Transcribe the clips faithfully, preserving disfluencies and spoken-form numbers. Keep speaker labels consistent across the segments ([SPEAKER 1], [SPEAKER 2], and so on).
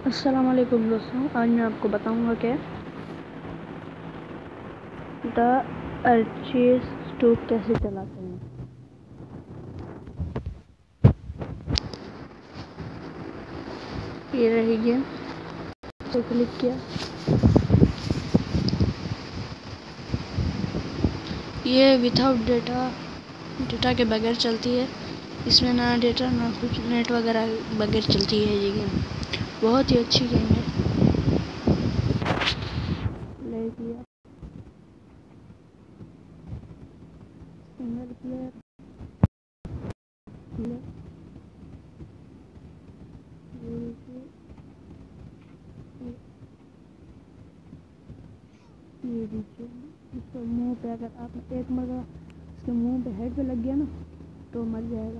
[SPEAKER 1] अस्सलाम वालेकुम दोस्तों, आज मैं आपको बताऊंगा कि द अर्चेस स्टोव कैसे चलाते हैं। ये रही गेम, तो क्लिक किया। ये विदाउट डेटा डेटा के बगैर चलती है। इसमें ना डेटा ना कुछ, नेट वगैरह बगैर चलती है। ये गेम बहुत ही अच्छी गेम है। प्ले किया, सिंगल प्लेयर प्ले, ये देखिए, इसको मुंह पे अगर आप एक मरगा इसके मुंह पे हेड पे लग गया ना तो मर जाएगा।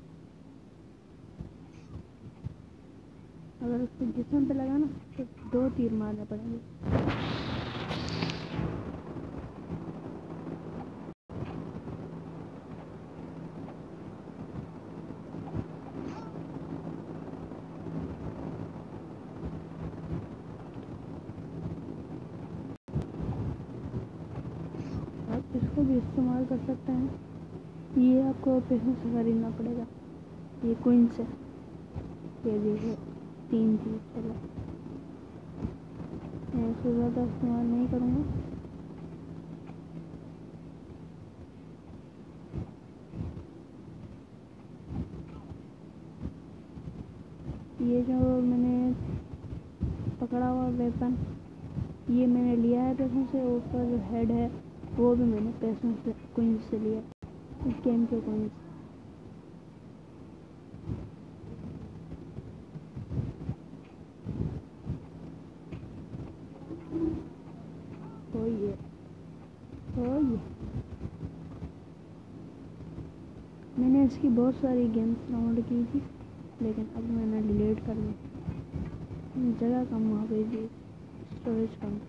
[SPEAKER 1] अगर उसके जिस्म पे लगा ना तो दो तीर मारने पड़ेंगे। आप इसको भी इस्तेमाल कर सकते हैं। ये आपको पैसे से खरीदना पड़ेगा। ये क्वीन से ये देखिए तीन चीज चलो, मैं इसको ज़्यादा इस्तेमाल नहीं करूँगा। ये जो मैंने पकड़ा हुआ वेपन, ये मैंने लिया है पैसों से। ऊपर जो हेड है वो भी मैंने पैसों से, क्वीन से लिया, इस गेम के क्वीन से। तो ये तो ये मैंने इसकी बहुत सारी गेम्स डाउनलोड की थी, लेकिन अब मैंने डिलीट कर दी। जगह कम हो गई थी, स्टोरेज कम।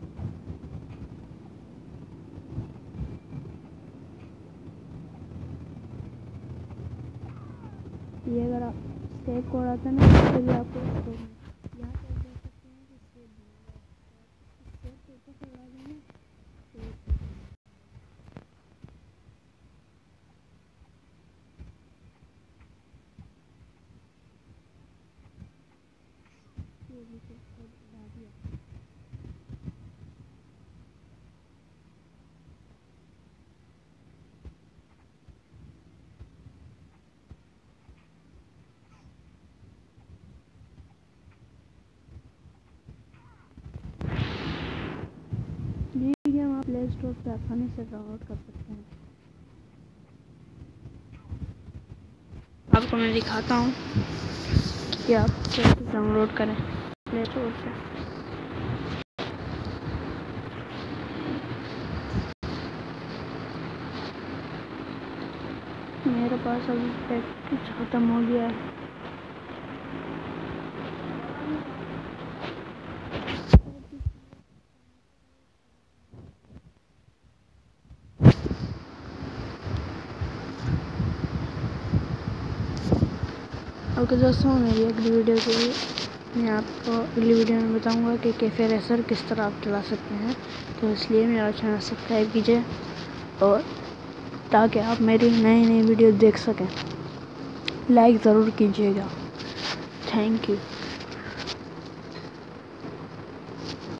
[SPEAKER 1] ये अगर आप सेव कोड आता है ना तो भी आपको यहाँ पे देख सकते हैं कि सेव बनाएगा। सेव को ऊपर से लगा देंगे तो ये भी सेव कोड डाल दिया। ये गेम आप प्ले स्टोर पर आसानी से डाउनलोड कर सकते हैं। आपको मैं दिखाता हूँ कि आप कैसे डाउनलोड करें प्ले स्टोर से। मेरे पास अभी पैकेज ख़त्म हो गया है। ओके दोस्तों, मेरी अगली वीडियो के लिए मैं आपको अगली वीडियो में बताऊंगा कि कैफे रेसर किस तरह आप चला सकते हैं। तो इसलिए मेरा चैनल सब्सक्राइब कीजिए और ताकि आप मेरी नई नई वीडियो देख सकें। लाइक ज़रूर कीजिएगा। Thank you.